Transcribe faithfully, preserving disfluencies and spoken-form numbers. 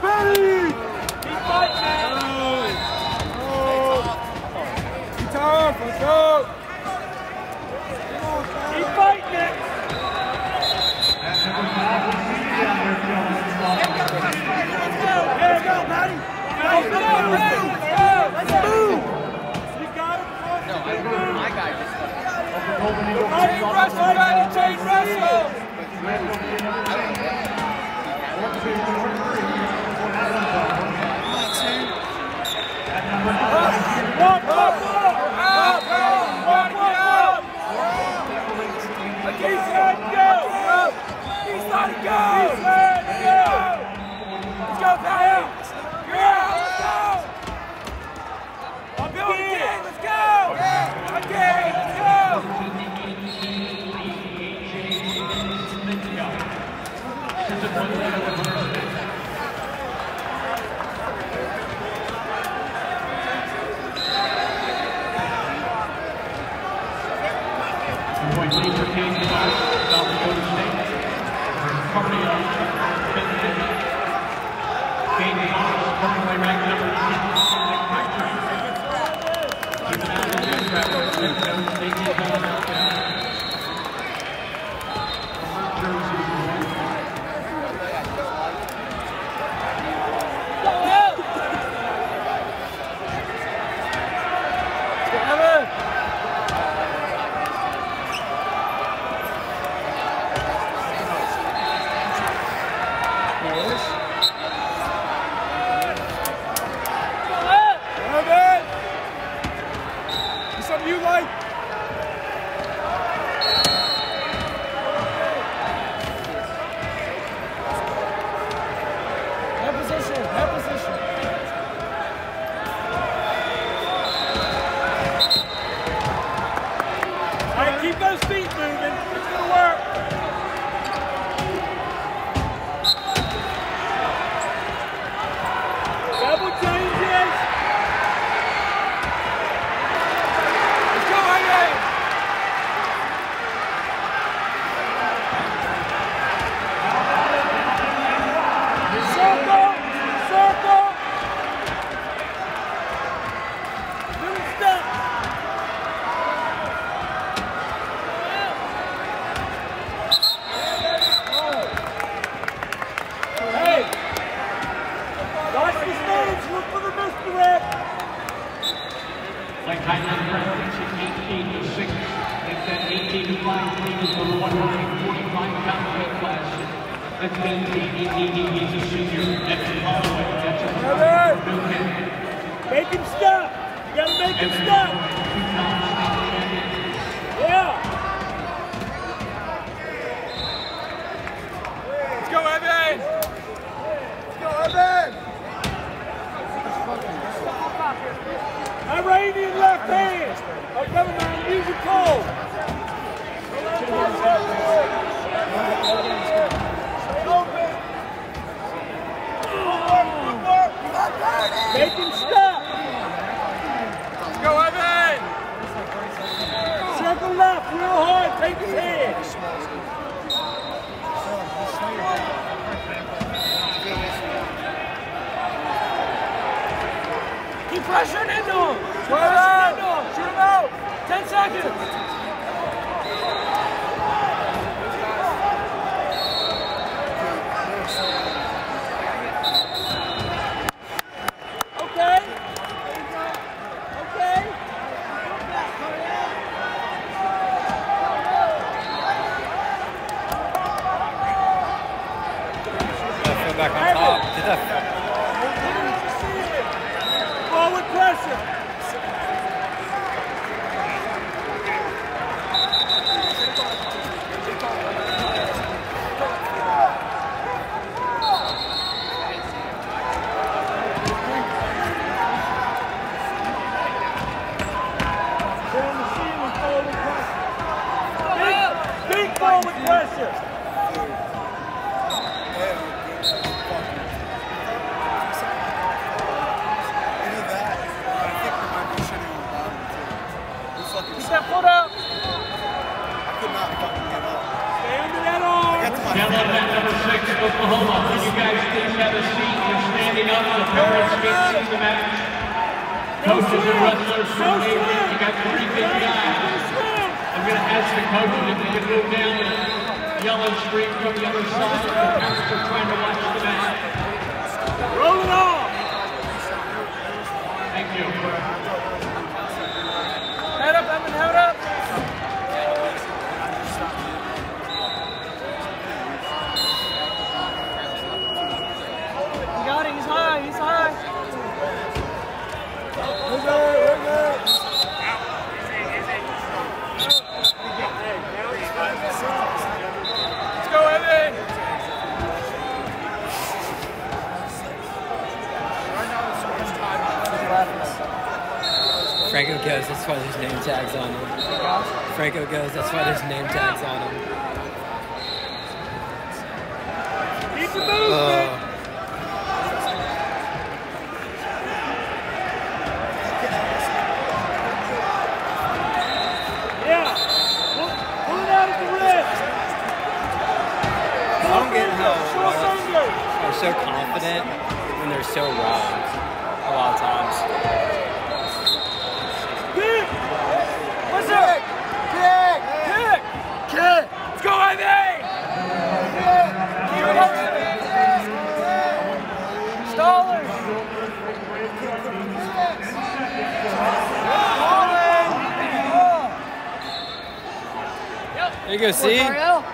Benny! Keep fighting, man! Keep tough, let's go! Keep fighting it! Here we go, Patty! Let's go, let's go! Let's move! You got him? No, I moved my guy just Chain wrestle, Patty! Chain wrestle! Up, up, up! Up, up, up! East side, go! East side, go! East side, go! Let's go, Patty! Let's go! Let's go! Again, let's go! Again, let's go! You like? That position, that position. All right, keep those feet moving. It's gonna work. Double changes. Like Highland President, eighteen to six, and then eighteen to five, for the one hundred forty-five pound weight class. And then he's a senior, Evan Holloway. That's a new kid. Make him stop. You gotta make him stop. Yeah. Let's go, Evan. Let's go, Evan. Iranian left hand. Oh, never mind. Use your pole. Make him stop. Go, Evan. Circle left real hard. Take his head. Keep pressuring into him. Shoot him out. Shoot him out. Ten seconds. Back on top. Did that forward pressure. Big forward pressure. Keep that foot up. I could not fucking get up. Stay under that arm. Number six, Oklahoma, can you guys please have a seat? You're standing up. The parents can't see the match. Coaches and wrestlers from Navy, you got three big guys. I'm going to ask the coaches if they can move down the yellow street from the other side. The parents are trying to watch the match. Roll it off. Thank you. Head up, Evan, head up. You got it, he's high, he's high. We're good, we're good. Let's go, Evan. Franco goes, that's why there's name tags on him. Franco goes, that's why there's name tags on him. Keep the movement. Uh, Yeah. Pull, pull it out of the wrist. I don't get how Short finger. they're so confident when they're so wrong a lot of times. Kick. What's up? Kick. Kick. Kick. Let's go, Ivy. Keep it up. Stalling. There you go, see?